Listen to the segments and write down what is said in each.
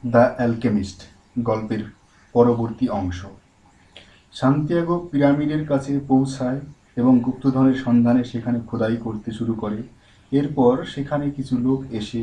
The alchemist গল্পের পরবর্তী অংশ। সান্তিয়াগো পিরামিডের কাছে পৌঁছায় এবং গুপ্তধনের সন্ধানে সেখানে খোদাই করতে শুরু করে। এরপর সেখানে কিছু লোক এসে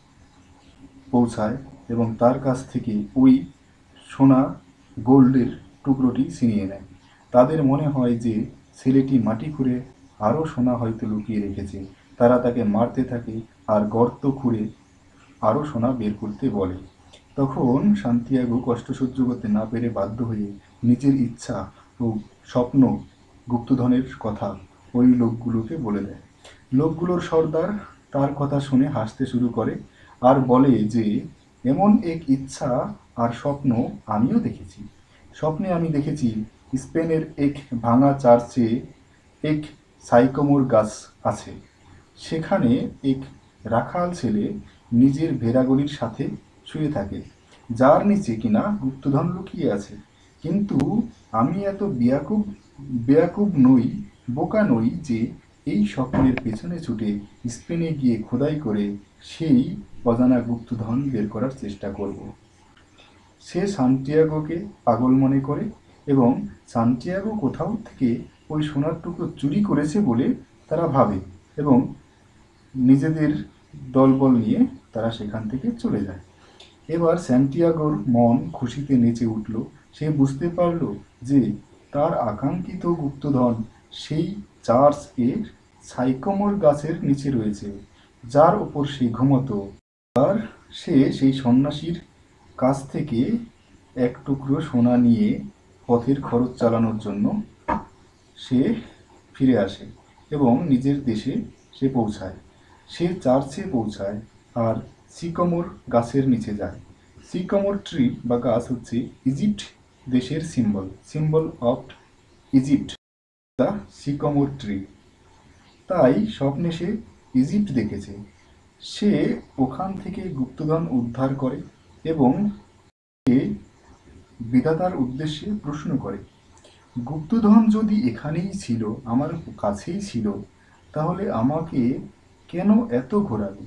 পৌঁছায় এবং তার কাছ থেকে ওই সোনা গোল্ডের টুকরোটি ছিনিয়ে নেয়। তাদের মনে হয় যে ছেলেটি মাটি খুঁড়ে আরও সোনা হয়তো লুকিয়ে রেখেছে। তারা তাকে মারতে থাকে আর গর্ত খুঁড়ে আরও সোনা বের করতে বলে। তখন সান্তিয়াগো কষ্ট সহ্য করতে না পেরে বাধ্য হয়ে নিজের ইচ্ছা ও স্বপ্ন গুপ্তধনের কথা ওই লোকগুলোকে বলে দেয়। লোকগুলোর সর্দার তার কথা শুনে হাসতে শুরু করে আর বলে যে এমন এক ইচ্ছা আর স্বপ্ন আমিও দেখেছি। স্বপ্নে আমি দেখেছি স্পেনের এক ভাঙা চার্চে এক সাইকোমোর গাছ আছে। সেখানে এক রাখাল ছেলে নিজের ভেড়াগুলির সাথে শুয়ে থাকে, যার নিচে কিনা গুপ্তধন লুকিয়ে আছে। কিন্তু আমি এত বেয়াকুব নই, বোকা নই যে এই স্বপ্নের পেছনে ছুটে স্পেনে গিয়ে খোদাই করে সেই অজানা গুপ্তধন বের করার চেষ্টা করব। সে সান্টিয়াগোকে পাগল মনে করে এবং সান্টিয়াগো কোথাও থেকে ওই সোনার টুকরো চুরি করেছে বলে তারা ভাবে এবং নিজেদের দলবল নিয়ে তারা সেখান থেকে চলে যায়। এবার সান্টিয়াগোর মন খুশিতে নেচে উঠল। সে বুঝতে পারল যে তার আকাঙ্ক্ষিত গুপ্তধন সেই চার্চ এর সাইকোমোর গাছের নিচে রয়েছে, যার ওপর সে ঘুমতো। আর সে সেই সন্ন্যাসীর কাছ থেকে এক টুকরো সোনা নিয়ে পথের খরচ চালানোর জন্য সে ফিরে আসে এবং নিজের দেশে সে পৌঁছায়। সে চার্চে পৌঁছায় আর সিকমোর গাছের নিচে যায়। সিকমোর ট্রি বা গাছ হচ্ছে ইজিপ্ট দেশের symbol of Egypt, the sycamore tree. তাই স্বপ্নে সে ইজিপ্ট দেখেছে। সে ওখান থেকে গুপ্তধন উদ্ধার করে এবং সে বিধাতার উদ্দেশ্যে প্রশ্ন করে, গুপ্তধন যদি এখানেই ছিল, আমার কাছেই ছিল, তাহলে আমাকে কেন এত ঘোরাবে,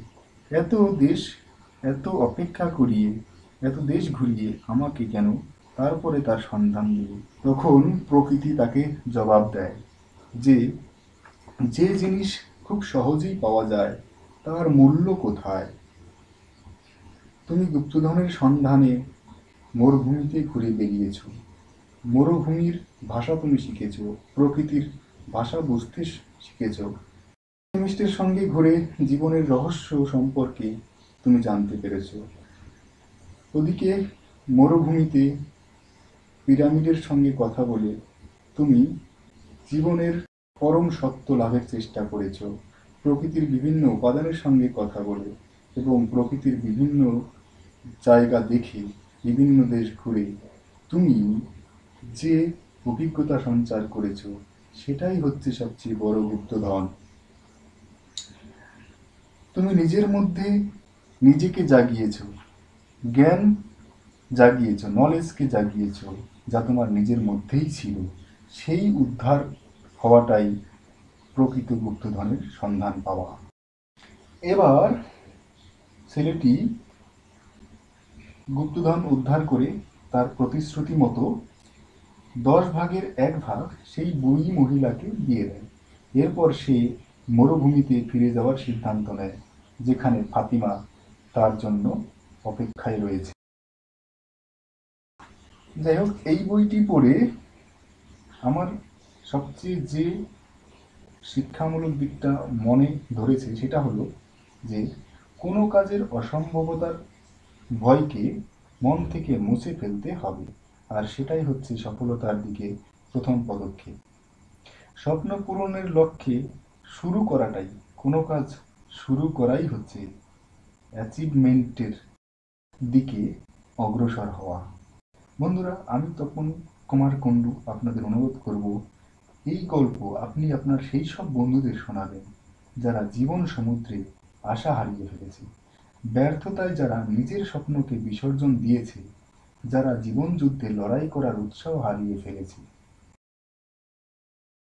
এত অপেক্ষা করিয়ে, এত দেশ ঘুরিয়ে আমাকে কেন তারপরে তার সন্ধান দিল? তখন প্রকৃতি তাকে জবাব দেয় যে যে জিনিস খুব সহজেই পাওয়া যায় তার মূল্য কোথায়? তুমি গুপ্তধনের সন্ধানে মরুভূমিতে ঘুরে বেরিয়েছ, মরুভূমির ভাষা তুমি শিখেছ, প্রকৃতির ভাষা বুঝতে শিখেছ। অ্যালকেমিস্টের সঙ্গে ঘুরে জীবনের রহস্য সম্পর্কে তুমি জানতে পেরেছ। ওদিকে মরুভূমিতে পিরামিডের সঙ্গে কথা বলে তুমি জীবনের পরম সত্য লাভের চেষ্টা করেছ। প্রকৃতির বিভিন্ন উপাদানের সঙ্গে কথা বলে এবং প্রকৃতির বিভিন্ন জায়গা দেখে, বিভিন্ন দেশ ঘুরে তুমি যে অভিজ্ঞতা সঞ্চার করেছ সেটাই হচ্ছে সবচেয়ে বড় গুপ্তধন। তুমি নিজের মধ্যে নিজেকে জাগিয়েছ, জ্ঞান জাগিয়েছ, নলেজকে জাগিয়েছ, যা তোমার নিজের মধ্যেই ছিল। সেই উদ্ধার হওয়াটাই প্রকৃত গুপ্তধনের সন্ধান পাওয়া। এবার ছেলেটি গুপ্তধন উদ্ধার করে তার প্রতিশ্রুতি মতো 10 ভাগের 1 ভাগ সেই বুড়ি মহিলাকে দিয়ে দেয়। এরপর সে মরুভূমিতে ফিরে যাওয়ার সিদ্ধান্ত নেয়, যেখানে ফাতিমা তার জন্য অপেক্ষায় রয়েছে। যাই হোক, এই বইটি পড়ে আমার সবচেয়ে যে শিক্ষামূলক দিকটা মনে ধরেছে সেটা হলো যে কোনো কাজের অসম্ভবতার ভয়কে মন থেকে মুছে ফেলতে হবে, আর সেটাই হচ্ছে সফলতার দিকে প্রথম পদক্ষেপ। স্বপ্ন পূরণের লক্ষ্যে শুরু করাটাই, কোনো কাজ শুরু করাই হচ্ছে অ্যাচিভমেন্টের দিকে অগ্রসর হওয়া। বন্ধুরা, আমি তপন কুমার কুণ্ডু আপনাদের অনুরোধ করব, এই গল্প আপনি আপনার সেই সব বন্ধুদের শোনাবেন যারা জীবন সমুদ্রে আশা হারিয়ে ফেলেছে, ব্যর্থতায় যারা নিজের স্বপ্নকে বিসর্জন দিয়েছে, যারা জীবন যুদ্ধে লড়াই করার উৎসাহ হারিয়ে ফেলেছে।